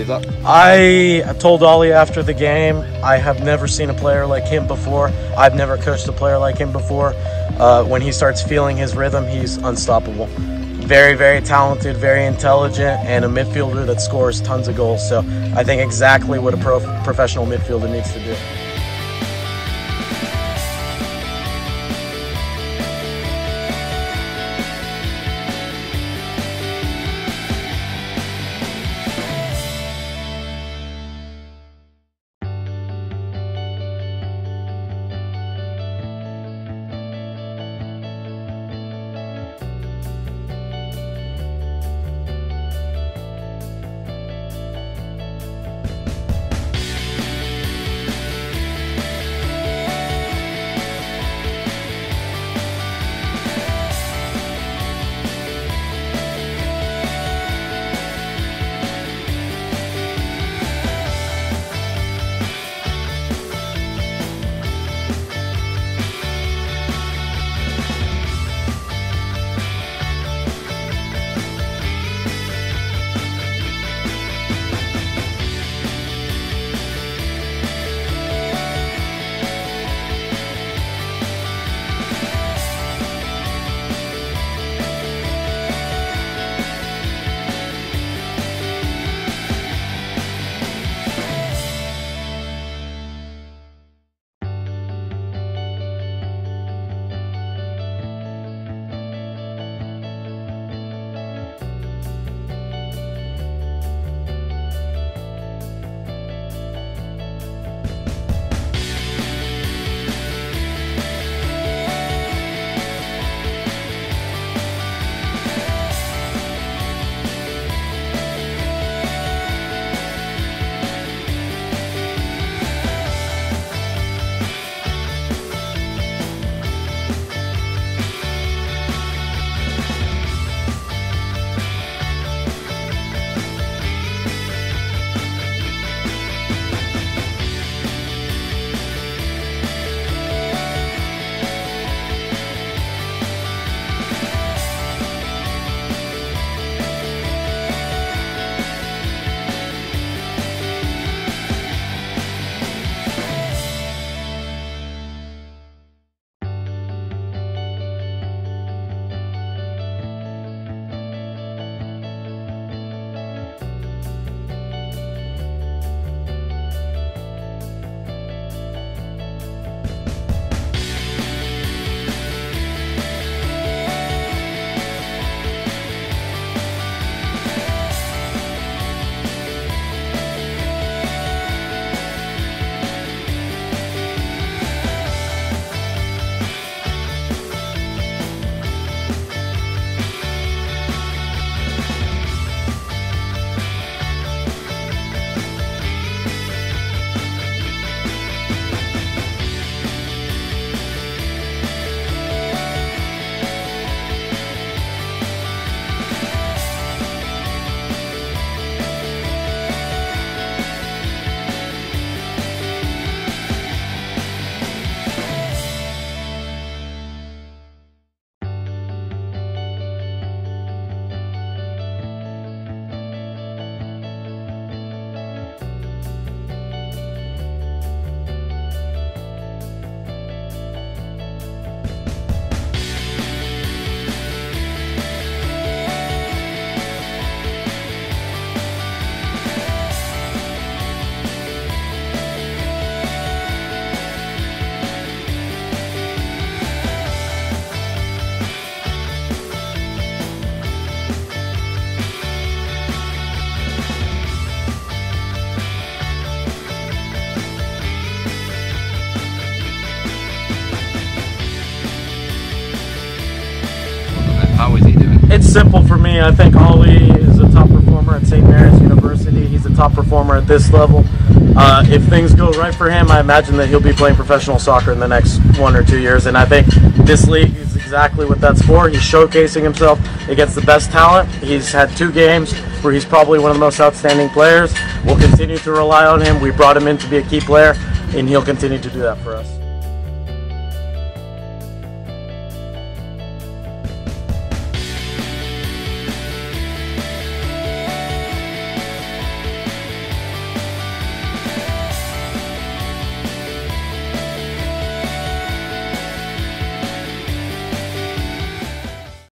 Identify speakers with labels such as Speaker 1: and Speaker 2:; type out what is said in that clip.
Speaker 1: believe that?
Speaker 2: I told Ollie after the game, I have never seen a player like him before. I've never coached a player like him before. When he starts feeling his rhythm, he's unstoppable. Very, very talented, very intelligent, and a midfielder that scores tons of goals. So I think exactly what a professional midfielder needs to do.
Speaker 1: How is he doing?
Speaker 2: It's simple for me. I think Ollie is a top performer at St. Mary's University. He's a top performer at this level. If things go right for him, I imagine that he'll be playing professional soccer in the next 1 or 2 years. And I think this league is exactly what that's for. He's showcasing himself against the best talent. He's had 2 games where he's probably one of the most outstanding players. We'll continue to rely on him. We brought him in to be a key player, and he'll continue to do that for us.